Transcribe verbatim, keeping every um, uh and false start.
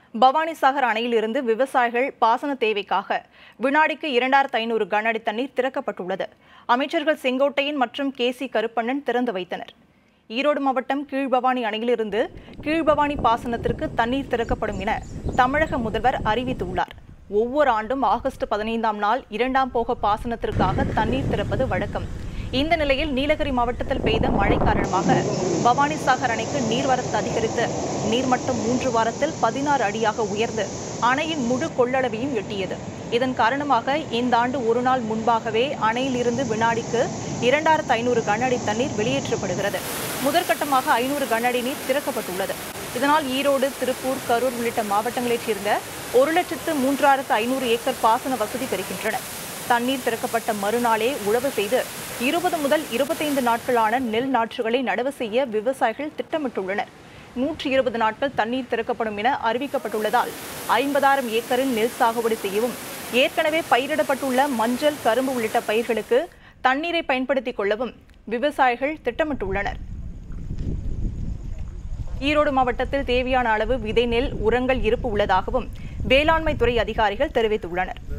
பவானிசாகர் அணையிலிருந்து விவசாயிகள் பாசன தேவைக்காக வினாடிக்கு இரண்டாயிரத்து ஐநூறு கன அடி தண்ணீர் திறக்கப்பட்டுள்ளது. அமைச்சர்கள் செங்கோட்டையன் மற்றும் கே சி கருப்பண்ணன் திறந்து வைத்தனர். ஈரோடு மாவட்டம் கீழ்பவானி அணையிலிருந்து கீழ்பவானி பாசனத்திற்கு தண்ணீர் திறக்கப்படும் என தமிழக முதல்வர் அறிவித்துள்ளார். ஒவ்வொரு ஆண்டும் ஆகஸ்ட் பதினைந்தாம் நாள் இரண்டாம் போக பாசனத்திற்காக தண்ணீர் திறப்பது வழக்கம். இந்த நிலையில் நீலகிரி மாவட்டத்தில் பெய்த மழை காரணமாக பவானிசாகர் அணைக்கு நீர்வரத்து அதிகரித்து நீர்மட்டம் மூன்று வாரத்தில் பதினாறு அடியாக உயர்ந்து அணையின் முழு கொள்ளளவையும் எட்டியது. இதன் காரணமாக இந்த ஆண்டு ஒரு நாள் முன்பாகவே அணையிலிருந்து வினாடிக்கு இரண்டாயிரத்து ஐநூறு கன அடி தண்ணீர் வெளியேற்றப்படுகிறது. முதற்கட்டமாக ஐநூறு கன அடி நீர் திறக்கப்பட்டுள்ளது. இதனால் ஈரோடு, திருப்பூர், கரூர் உள்ளிட்ட மாவட்டங்களைச் சேர்ந்த ஒரு லட்சத்து மூன்றாயிரத்து ஐநூறு ஏக்கர் பாசன வசதி பெறுகின்றன. தண்ணீர் திறக்கப்பட்ட மறுநாளே உழவு செய்து இருபது முதல் இருபத்தைந்து நாட்களான நெல் நாற்றுகளை நடவு செய்ய விவசாயிகள் திட்டமிட்டுள்ளனர். நூற்றி இருபது நாட்கள் தண்ணீர் திறக்கப்படும் என அறிவிக்கப்பட்டுள்ளதால் ஐம்பதாயிரம் ஏக்கரில் நெல் சாகுபடி செய்யவும், ஏற்கனவே பயிரிடப்பட்டுள்ள மஞ்சள், கரும்பு உள்ளிட்ட பயிர்களுக்கு தண்ணீரை பயன்படுத்திக் கொள்ளவும் விவசாயிகள் திட்டமிட்டுள்ளனர். ஈரோடு மாவட்டத்தில் தேவையான அளவு விதை நெல், உரங்கள் இருப்பு உள்ளதாகவும் வேளாண்மை துறை அதிகாரிகள் தெரிவித்துள்ளனர்.